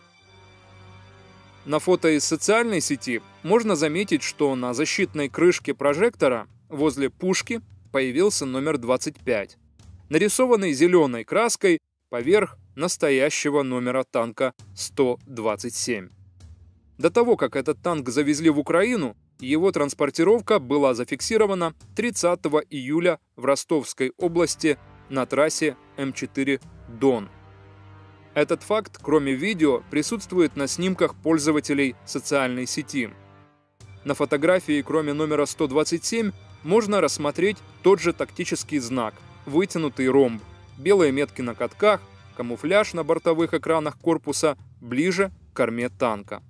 На фото из социальной сети можно заметить, что на защитной крышке прожектора возле пушки появился номер 25, нарисованный зеленой краской поверх настоящего номера танка 127. До того, как этот танк завезли в Украину, его транспортировка была зафиксирована 30 июля в Ростовской области на трассе М4 Дон. Этот факт, кроме видео, присутствует на снимках пользователей социальной сети. На фотографии, кроме номера 127, можно рассмотреть тот же тактический знак – вытянутый ромб, белые метки на катках, камуфляж на бортовых экранах корпуса ближе к корме танка.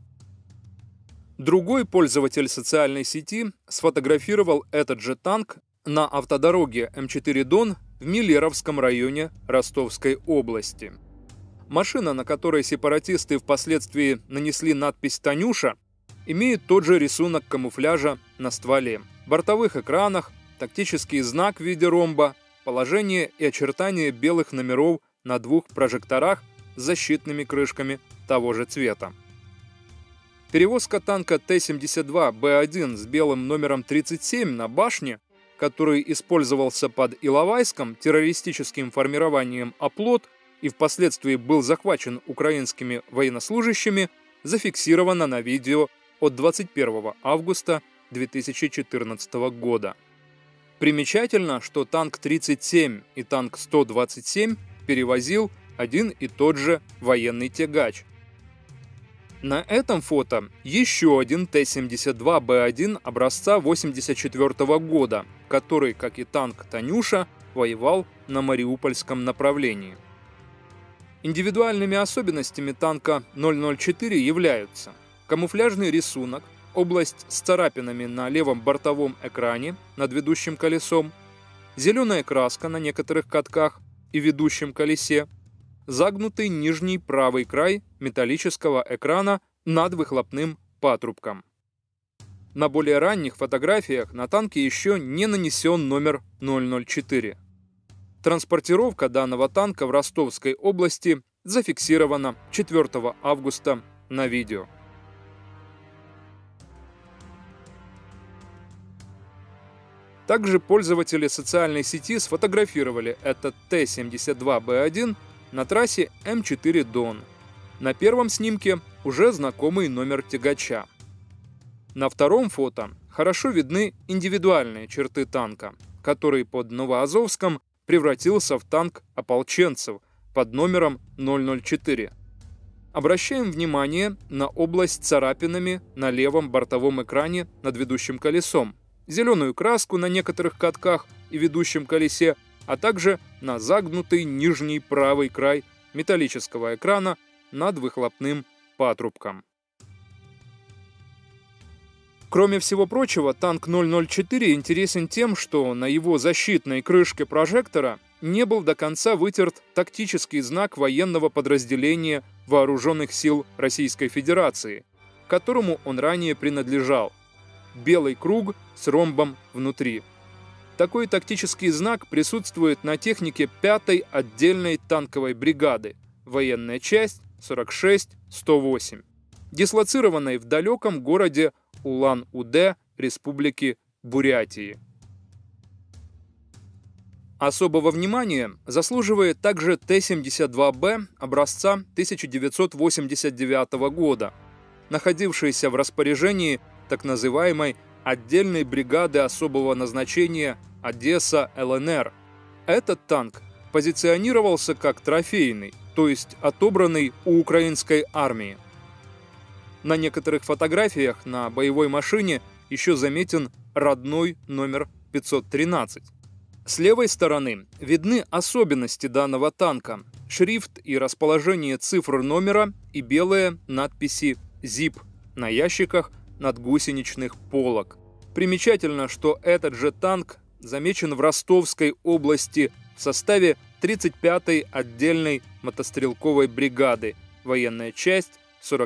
Другой пользователь социальной сети сфотографировал этот же танк на автодороге М4 Дон в Миллеровском районе Ростовской области. Машина, на которой сепаратисты впоследствии нанесли надпись «Танюша», имеет тот же рисунок камуфляжа на стволе, бортовых экранах, тактический знак в виде ромба, положение и очертания белых номеров на 2 прожекторах с защитными крышками того же цвета. Перевозка танка Т-72Б1 с белым номером 37 на башне, который использовался под Иловайском террористическим формированием «Оплот» и впоследствии был захвачен украинскими военнослужащими, зафиксировано на видео от 21 августа 2014 года. Примечательно, что танк 37 и танк 127 перевозил один и тот же военный тягач. На этом фото еще один Т-72Б1 образца 1984 года, который, как и танк «Танюша», воевал на Мариупольском направлении. Индивидуальными особенностями танка 004 являются камуфляжный рисунок, область с царапинами на левом бортовом экране над ведущим колесом, зеленая краска на некоторых катках и ведущем колесе, загнутый нижний правый край металлического экрана над выхлопным патрубком. На более ранних фотографиях на танке еще не нанесен номер 004. Транспортировка данного танка в Ростовской области зафиксирована 4 августа на видео. Также пользователи социальной сети сфотографировали этот Т-72Б1 на трассе М4 Дон. На первом снимке уже знакомый номер тягача. На втором фото хорошо видны индивидуальные черты танка, который под Новоазовском превратился в танк ополченцев под номером 004. Обращаем внимание на область царапинами на левом бортовом экране над ведущим колесом, зеленую краску на некоторых катках и ведущем колесе, а также на загнутый нижний правый край металлического экрана над выхлопным патрубком. Кроме всего прочего, танк 004 интересен тем, что на его защитной крышке прожектора не был до конца вытерт тактический знак военного подразделения Вооруженных сил Российской Федерации, к которому он ранее принадлежал. Белый круг с ромбом внутри. Такой тактический знак присутствует на технике 5-й отдельной танковой бригады, военная часть 46-108, дислоцированной в далеком городе Улан-Удэ Республики Бурятии. Особого внимания заслуживает также Т-72Б образца 1989 года, находившийся в распоряжении так называемой отдельной бригады особого назначения Одесса ЛНР. Этот танк позиционировался как трофейный, то есть отобранный у украинской армии. На некоторых фотографиях на боевой машине еще заметен родной номер 513. С левой стороны видны особенности данного танка: шрифт и расположение цифр номера и белые надписи «ЗИП» на ящиках надгусеничных полок. Примечательно, что этот же танк замечен в Ростовской области в составе 35-й отдельной мотострелковой бригады, военная часть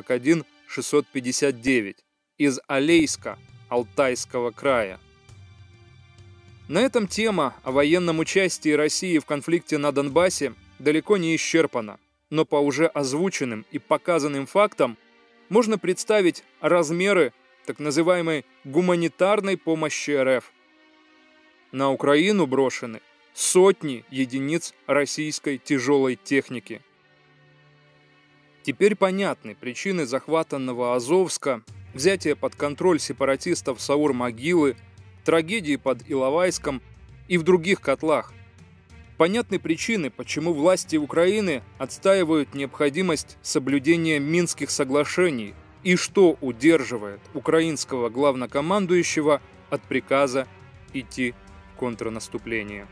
41-659, из Алейска, Алтайского края. На этом тема о военном участии России в конфликте на Донбассе далеко не исчерпана, но по уже озвученным и показанным фактам можно представить размеры так называемой гуманитарной помощи РФ. На Украину брошены сотни единиц российской тяжелой техники. Теперь понятны причины захвата Новоазовска, взятия под контроль сепаратистов Саур-Могилы, трагедии под Иловайском и в других котлах. Понятны причины, почему власти Украины отстаивают необходимость соблюдения Минских соглашений и что удерживает украинского главнокомандующего от приказа идти в контрнаступление.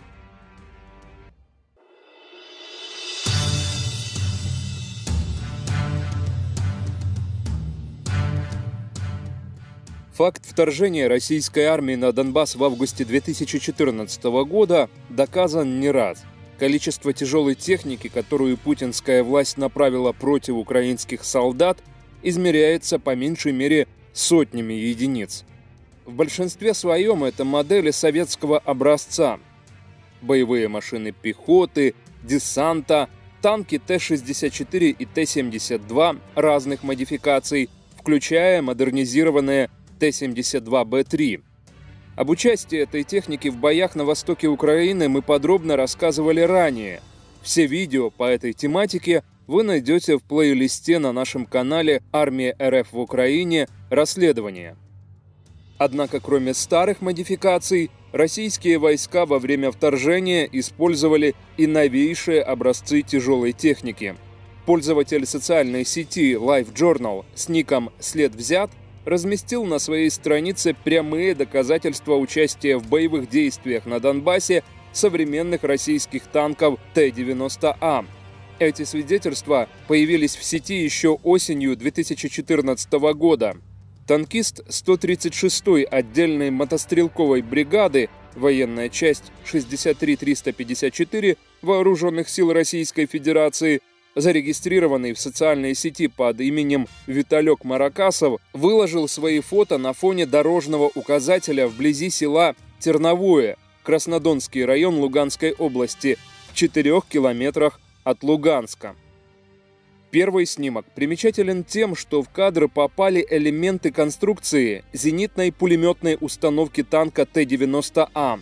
Факт вторжения российской армии на Донбасс в августе 2014 года доказан не раз. Количество тяжелой техники, которую путинская власть направила против украинских солдат, измеряется по меньшей мере сотнями единиц. В большинстве своем это модели советского образца. Боевые машины пехоты, десанта, танки Т-64 и Т-72 разных модификаций, включая модернизированные Т-72Б3. Об участии этой техники в боях на востоке Украины мы подробно рассказывали ранее. Все видео по этой тематике вы найдете в плейлисте на нашем канале «Армия РФ в Украине. Расследование». Однако, кроме старых модификаций, российские войска во время вторжения использовали и новейшие образцы тяжелой техники. Пользователь социальной сети LiveJournal с ником «След взят» разместил на своей странице прямые доказательства участия в боевых действиях на Донбассе современных российских танков Т-90А. Эти свидетельства появились в сети еще осенью 2014 года. Танкист 136-й отдельной мотострелковой бригады, военная часть 63354 Вооруженных сил Российской Федерации, зарегистрированный в социальной сети под именем Виталек Маракасов, выложил свои фото на фоне дорожного указателя вблизи села Терновое, Краснодонский район Луганской области, в 4 километрах от Луганска. Первый снимок примечателен тем, что в кадр попали элементы конструкции зенитной пулеметной установки танка Т-90А.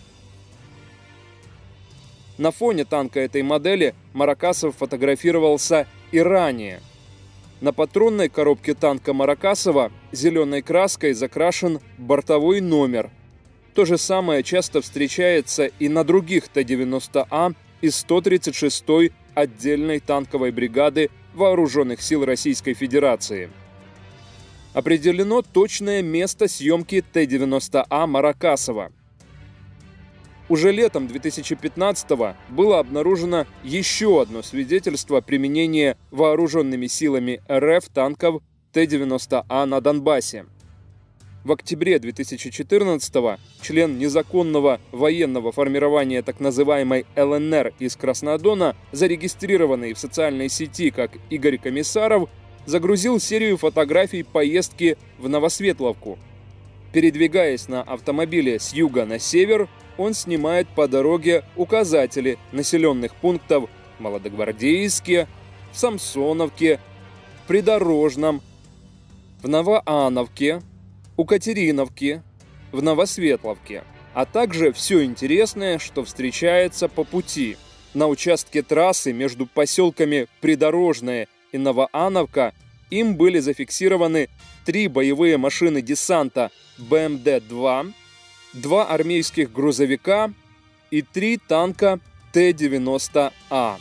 На фоне танка этой модели Маракасов фотографировался и ранее. На патронной коробке танка Маракасова зеленой краской закрашен бортовой номер. То же самое часто встречается и на других Т-90А из 136-й отдельной танковой бригады Вооруженных сил Российской Федерации. Определено точное место съемки Т-90А Маракасова. Уже летом 2015-го было обнаружено еще одно свидетельство применения вооруженными силами РФ танков Т-90А на Донбассе. В октябре 2014-го член незаконного военного формирования так называемой ЛНР из Краснодона, зарегистрированный в социальной сети как Игорь Комиссаров, загрузил серию фотографий поездки в Новосветловку. Передвигаясь на автомобиле с юга на север, он снимает по дороге указатели населенных пунктов Молодогвардейске, в Самсоновке, в Придорожном, в Новоановке, у Катериновки, в Новосветловке, а также все интересное, что встречается по пути. На участке трассы между поселками Придорожное и Новоановка им были зафиксированы 3 боевые машины десанта БМД-2, 2 армейских грузовика и 3 танка Т-90А.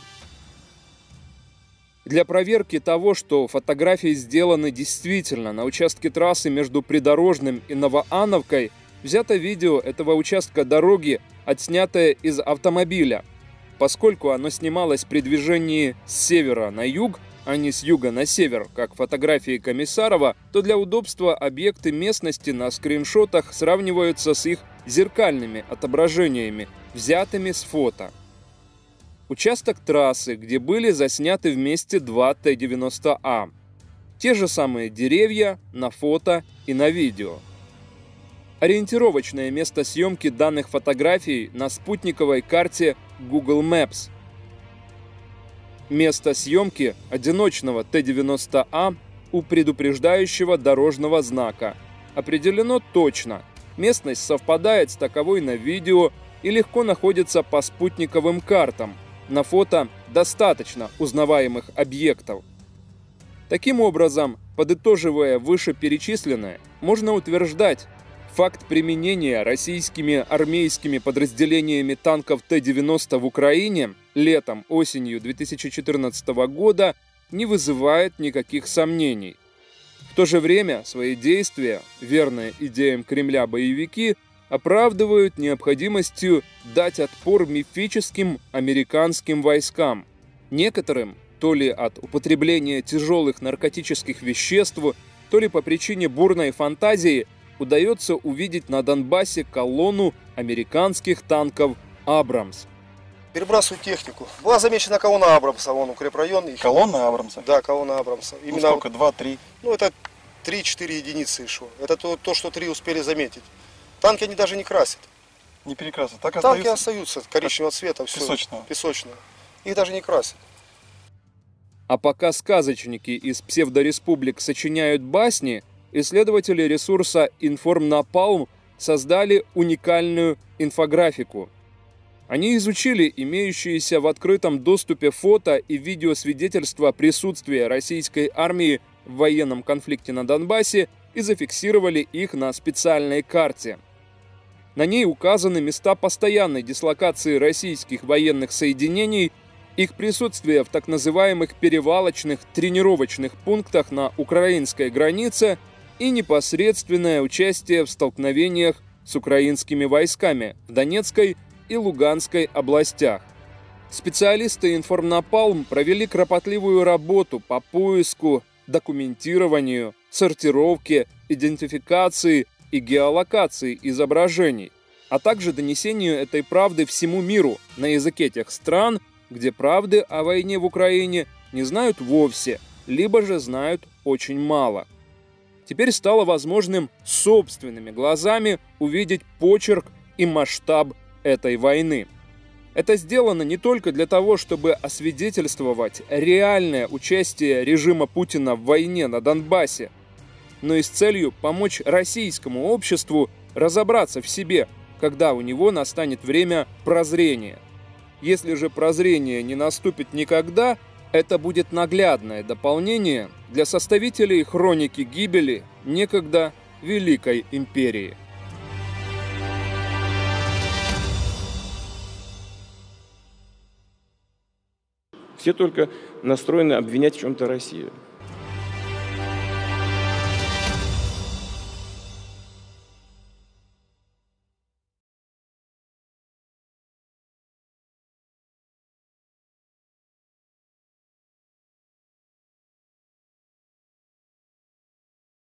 Для проверки того, что фотографии сделаны действительно на участке трассы между Придорожным и Новоановкой, взято видео этого участка дороги, отснятое из автомобиля. Поскольку оно снималось при движении с севера на юг, а не с юга на север, как фотографии Комиссарова, то для удобства объекты местности на скриншотах сравниваются с их зеркальными отображениями, взятыми с фото. Участок трассы, где были засняты вместе 2 Т-90А. Те же самые деревья на фото и на видео. Ориентировочное место съемки данных фотографий на спутниковой карте Google Maps. Место съемки одиночного Т-90А у предупреждающего дорожного знака определено точно. Местность совпадает с таковой на видео и легко находится по спутниковым картам. На фото достаточно узнаваемых объектов. Таким образом, подытоживая вышеперечисленное, можно утверждать, факт применения российскими армейскими подразделениями танков Т-90 в Украине летом-осенью 2014 года не вызывает никаких сомнений. В то же время свои действия, верные идеям Кремля боевики, оправдывают необходимостью дать отпор мифическим американским войскам. Некоторым, то ли от употребления тяжелых наркотических веществ, то ли по причине бурной фантазии, удается увидеть на Донбассе колонну американских танков «Абрамс». Перебрасывают технику. Была замечена колонна Абрамса, вон укрепрайон. Колонна Абрамса? Да, колонна Абрамса. Именно сколько? 2-3? Ну, это 3-4 единицы шло. Это то, что 3 успели заметить. Танки они даже не красят. Не перекрасят, так танки остаются коричневого цвета. Все, песочного. Их даже не красят. А пока сказочники из псевдореспублик сочиняют басни, исследователи ресурса «Информнапалм» создали уникальную инфографику. Они изучили имеющиеся в открытом доступе фото и видеосвидетельства присутствия российской армии в военном конфликте на Донбассе и зафиксировали их на специальной карте. На ней указаны места постоянной дислокации российских военных соединений, их присутствие в так называемых перевалочных тренировочных пунктах на украинской границе и непосредственное участие в столкновениях с украинскими войсками в Донецкой и Луганской областях. Специалисты «Информнапалм» провели кропотливую работу по поиску, документированию, сортировке, идентификации и геолокации изображений, а также донесению этой правды всему миру на языке тех стран, где правды о войне в Украине не знают вовсе, либо же знают очень мало. Теперь стало возможным собственными глазами увидеть почерк и масштаб этой войны. Это сделано не только для того, чтобы освидетельствовать реальное участие режима Путина в войне на Донбассе, но и с целью помочь российскому обществу разобраться в себе, когда у него настанет время прозрения. Если же прозрение не наступит никогда, это будет наглядное дополнение для составителей хроники гибели некогда Великой империи. Все только настроены обвинять в чем-то Россию.